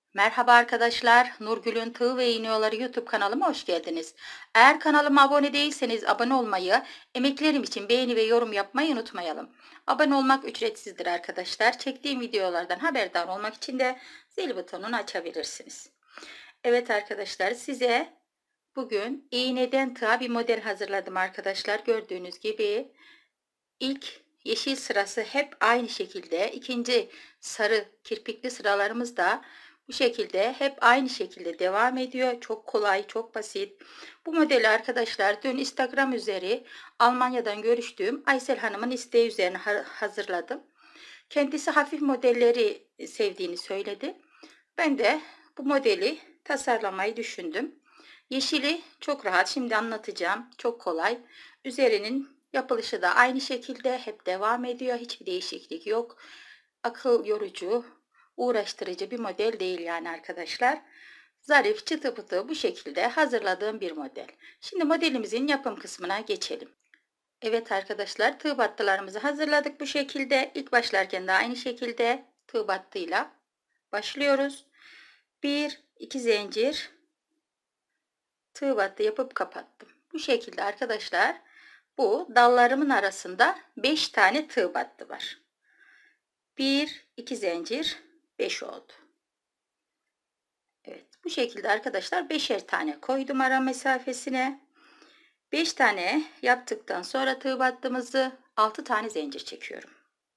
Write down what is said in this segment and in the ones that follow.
Merhaba arkadaşlar, Nurgül'ün Tığ ve İğneoları YouTube kanalıma hoş geldiniz. Eğer kanalıma abone değilseniz abone olmayı, emeklerim için beğeni ve yorum yapmayı unutmayalım. Abone olmak ücretsizdir arkadaşlar. Çektiğim videolardan haberdar olmak için de zil butonunu açabilirsiniz. Evet arkadaşlar, size bugün iğneden tığa bir model hazırladım arkadaşlar. Gördüğünüz gibi ilk yeşil sırası hep aynı şekilde. İkinci sarı kirpikli sıralarımız da bu şekilde hep aynı şekilde devam ediyor. Çok kolay, çok basit. Bu modeli arkadaşlar dün Instagram üzeri Almanya'dan görüştüğüm Aysel Hanım'ın isteği üzerine hazırladım. Kendisi hafif modelleri sevdiğini söyledi. Ben de bu modeli tasarlamayı düşündüm. Yeşili çok rahat, şimdi anlatacağım. Çok kolay. Üzerinin yapılışı da aynı şekilde hep devam ediyor. Hiçbir değişiklik yok. Akıl yorucu, uğraştırıcı bir model değil yani arkadaşlar. Zarif, çıtı pıtı bu şekilde hazırladığım bir model. Şimdi modelimizin yapım kısmına geçelim. Evet arkadaşlar, tığ battılarımızı hazırladık bu şekilde. İlk başlarken de aynı şekilde tığ battıyla başlıyoruz. 1-2 zincir tığ battı yapıp kapattım. Bu şekilde arkadaşlar, bu dallarımın arasında 5 tane tığ battı var. 1-2 zincir 5 oldu. Evet, bu şekilde arkadaşlar 5'er tane koydum ara mesafesine. 5 tane yaptıktan sonra tığ battığımızı 6 tane zincir çekiyorum.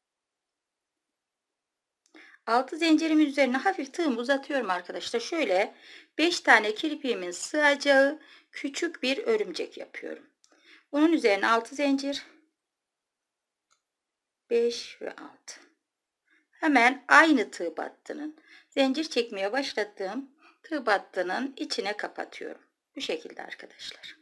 6 zincirimin üzerine hafif tığımı uzatıyorum arkadaşlar. Şöyle 5 tane kirpiğimin sığacağı küçük bir örümcek yapıyorum. Bunun üzerine 6 zincir, 5 ve 6. Hemen aynı tığ battının zincir çekmeye başladığım tığ battının içine kapatıyorum. Bu şekilde arkadaşlar.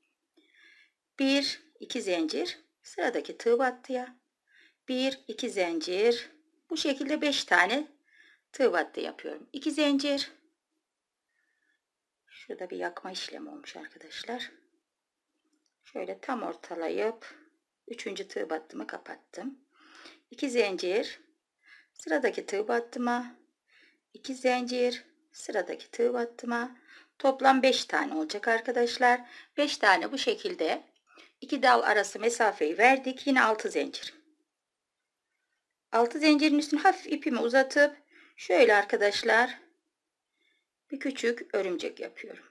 1-2 zincir sıradaki tığ battıya 1-2 zincir, bu şekilde 5 tane tığ battı yapıyorum. 2 zincir, şurada bir yakma işlemi olmuş arkadaşlar. Şöyle tam ortalayıp 3. tığ battımı kapattım. 2 zincir, sıradaki tığ battıma 2 zincir, sıradaki tığ battıma, toplam 5 tane olacak arkadaşlar. 5 tane bu şekilde 2 dal arası mesafeyi verdik. Yine 6 zincir. 6 zincirin üstüne hafif ipimi uzatıp şöyle arkadaşlar bir küçük örümcek yapıyorum.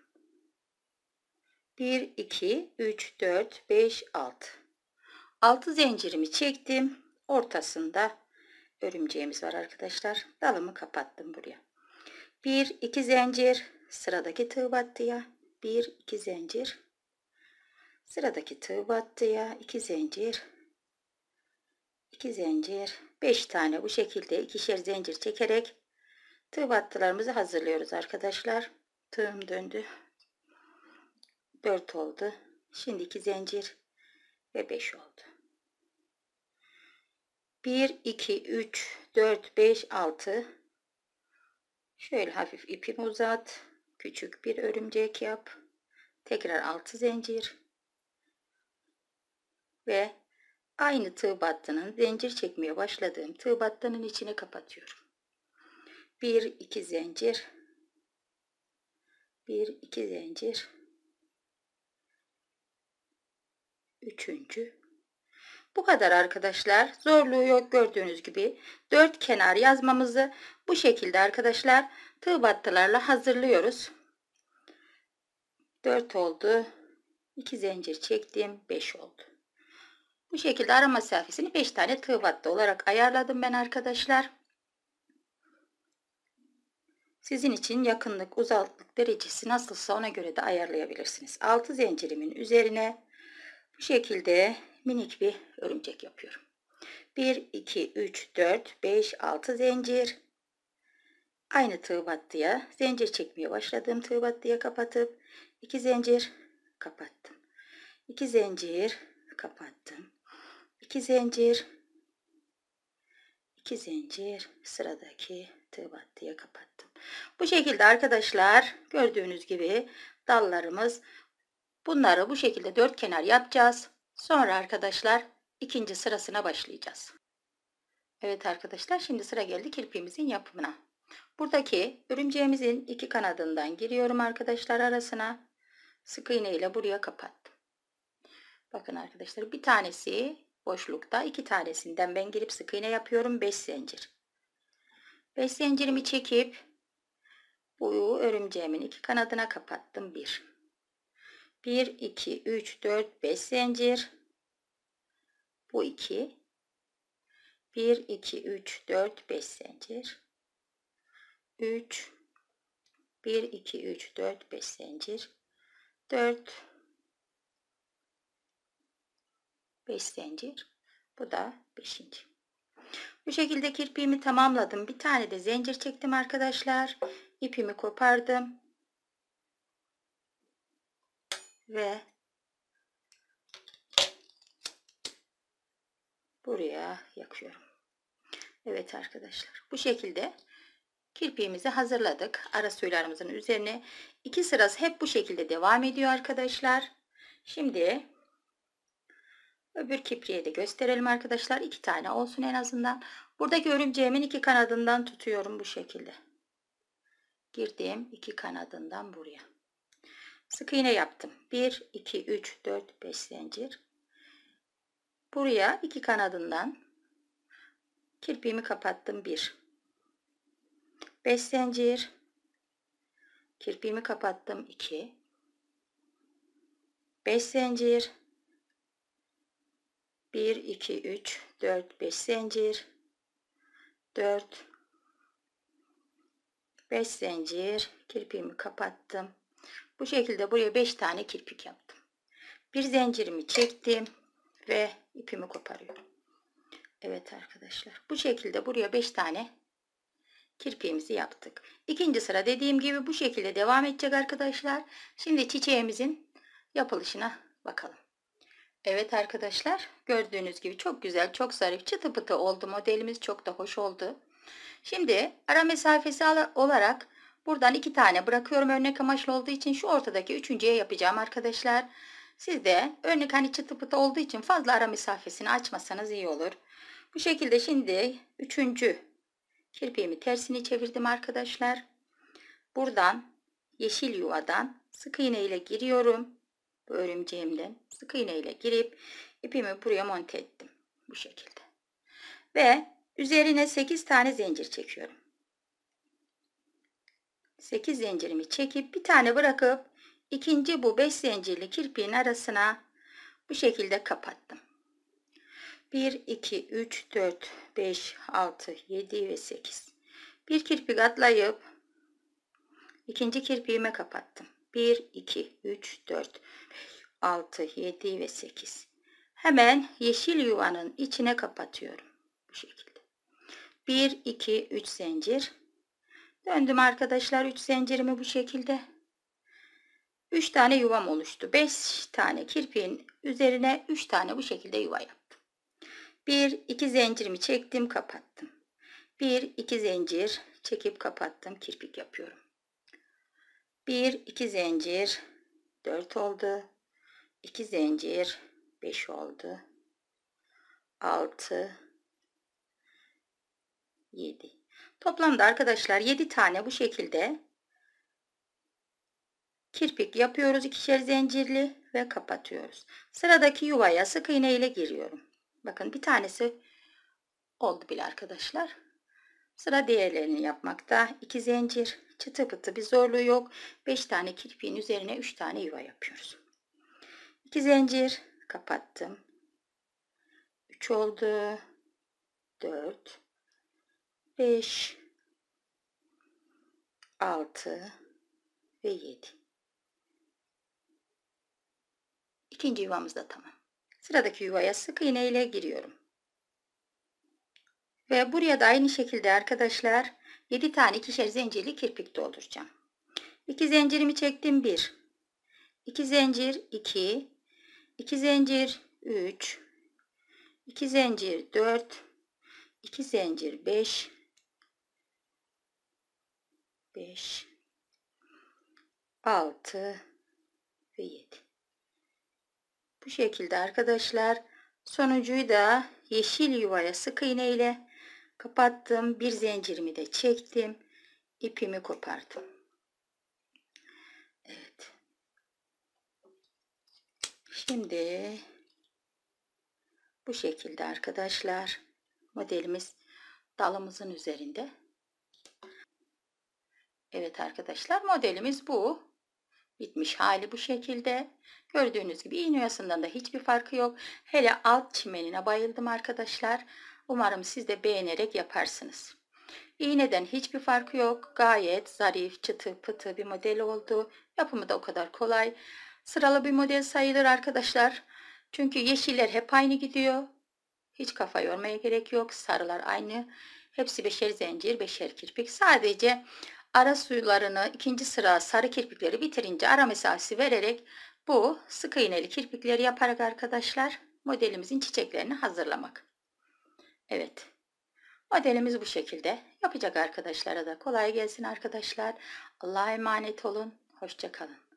1 2 3 4 5 6. 6 zincirimi çektim. Ortasında örümceğimiz var arkadaşlar. Dalımı kapattım buraya. 1-2 zincir, sıradaki tığ battıya 1-2 zincir, sıradaki tığ battıya 2 zincir, 2 zincir, 5 tane bu şekilde ikişer zincir çekerek tığ battılarımızı hazırlıyoruz arkadaşlar. Tığım döndü, 4 oldu. Şimdi 2 zincir ve 5 oldu. 1 2 3 4 5 6. Şöyle hafif ipimi uzat, küçük bir örümcek yap, tekrar 6 zincir ve aynı tığ battının zincir çekmeye başladığım tığ battının içine kapatıyorum. 1-2 zincir, 1-2 zincir, üçüncü. Bu kadar arkadaşlar, zorluğu yok. Gördüğünüz gibi 4 kenar yazmamızı bu şekilde arkadaşlar tığ battılarla hazırlıyoruz. 4 oldu, 2 zincir çektim, 5 oldu. Bu şekilde ara mesafesini 5 tane tığ battı olarak ayarladım ben arkadaşlar. Sizin için yakınlık, uzaklık derecesi nasılsa ona göre de ayarlayabilirsiniz. 6 zincirimin üzerine bu şekilde minik bir örümcek yapıyorum. 1 2 3 4 5 6 zincir. Aynı tığ battıya zincir çekmeye başladığım tığ battıya kapatıp 2 zincir kapattım. 2 zincir kapattım. 2 zincir, 2 zincir, sıradaki tığ battıya kapattım. Bu şekilde arkadaşlar, gördüğünüz gibi dallarımız, bunları bu şekilde 4 kenar yapacağız. Sonra arkadaşlar ikinci sırasına başlayacağız. Evet arkadaşlar, şimdi sıra geldi kirpiğimizin yapımına. Buradaki örümceğimizin iki kanadından giriyorum arkadaşlar arasına. Sık iğne ile buraya kapattım. Bakın arkadaşlar, bir tanesi boşlukta, iki tanesinden ben girip sık iğne yapıyorum. 5 zincir. 5 zincirimi çekip bu örümceğimin iki kanadına kapattım. 1 2 3 4 5 zincir. Bu 2. 1 2 3 4 5 zincir. 3 1 2 3 4 5 zincir. 4 5 zincir. Bu da 5. Bu şekilde kirpiğimi tamamladım. Bir tane de zincir çektim arkadaşlar. İpimi kopardım. Ve buraya yakıyorum. Evet arkadaşlar, bu şekilde kirpiğimizi hazırladık. Ara sularımızın üzerine 2 sırası hep bu şekilde devam ediyor arkadaşlar. Şimdi öbür kipriği de gösterelim arkadaşlar. 2 tane olsun en azından. Buradaki örümceğimin iki kanadından tutuyorum bu şekilde. Girdim iki kanadından buraya. Sık iğne yaptım. 1 2 3 4 5 zincir. Buraya iki kanadından kirpiğimi kapattım. 1 5 zincir. Kirpiğimi kapattım. 2 5 zincir. 1 2 3 4 5 zincir. 4 5 zincir. Kirpiğimi kapattım. Bu şekilde buraya 5 tane kirpik yaptım. Bir zincirimi çektim ve ipimi koparıyorum. Evet arkadaşlar, bu şekilde buraya 5 tane kirpiğimizi yaptık. İkinci sıra dediğim gibi bu şekilde devam edecek arkadaşlar. Şimdi çiçeğimizin yapılışına bakalım. Evet arkadaşlar, gördüğünüz gibi çok güzel, çok zarif, çıtı pıtı oldu. Modelimiz çok da hoş oldu. Şimdi ara mesafesi olarak buradan 2 tane bırakıyorum, örnek amaçlı olduğu için. Şu ortadaki üçüncüye yapacağım arkadaşlar. Siz de örnek hani çıtı pıtı olduğu için fazla ara mesafesini açmasanız iyi olur. Bu şekilde şimdi üçüncü kirpiğimi tersini çevirdim arkadaşlar. Buradan yeşil yuvadan sık iğne ile giriyorum. Bu örümceğimden sık iğne ile girip ipimi buraya monte ettim. Bu şekilde. Ve üzerine 8 tane zincir çekiyorum. 8 zincirimi çekip bir tane bırakıp ikinci bu 5 zincirli kirpiğin arasına bu şekilde kapattım. 1 2 3 4 5 6 7 ve 8. Bir kirpik atlayıp ikinci kirpiğime kapattım. 1 2 3 4 6 7 ve 8. Hemen yeşil yuvanın içine kapatıyorum. Bu şekilde. 1 2 3 zincir. Döndüm arkadaşlar, 3 zincirimi bu şekilde. 3 tane yuvam oluştu. 5 tane kirpiğin üzerine 3 tane bu şekilde yuva yaptım. 1 2 zincirimi çektim, kapattım. 1 2 zincir çekip kapattım, kirpik yapıyorum. 1 2 zincir 4 oldu. 2 zincir 5 oldu. 6 7. Toplamda arkadaşlar 7 tane bu şekilde kirpik yapıyoruz, ikişer zincirli ve kapatıyoruz. Sıradaki yuvaya sık iğne ile giriyorum. Bakın bir tanesi oldu bile arkadaşlar. Sıra diğerlerini yapmakta. 2 zincir, çıtı pıtı bir zorluğu yok. 5 tane kirpiğin üzerine 3 tane yuva yapıyoruz. 2 zincir kapattım. 3 oldu. 4 5 6 ve 7. İkinci yuvamız da tamam. Sıradaki yuvaya sık iğne ile giriyorum. Ve buraya da aynı şekilde arkadaşlar 7 tane ikişer zincirli kirpik dolduracağım. 2 zincirimi çektim, 1 2 zincir 2 2 zincir 3 2 zincir 4 2 zincir 5 5 6 ve 7. Bu şekilde arkadaşlar sonuncuyu da yeşil yuvaya sık iğne ile kapattım. Bir zincirimi de çektim. ipimi kopardım. Evet. Şimdi bu şekilde arkadaşlar modelimiz dalımızın üzerinde. Evet arkadaşlar, modelimiz bu. Bitmiş hali bu şekilde. Gördüğünüz gibi iğne oyasından da hiçbir farkı yok. Hele alt çimenine bayıldım arkadaşlar. Umarım siz de beğenerek yaparsınız. İğneden hiçbir farkı yok. Gayet zarif, çıtı pıtı bir model oldu. Yapımı da o kadar kolay. Sıralı bir model sayılır arkadaşlar. Çünkü yeşiller hep aynı gidiyor. Hiç kafa yormaya gerek yok. Sarılar aynı. Hepsi beşer zincir, beşer kirpik. Sadece ara sularını ikinci sıra sarı kirpikleri bitirince ara mesafesi vererek bu sık iğneli kirpikleri yaparak arkadaşlar modelimizin çiçeklerini hazırlamak. Evet. Modelimiz bu şekilde. Yapacak arkadaşlara da kolay gelsin arkadaşlar. Allah'a emanet olun. Hoşça kalın.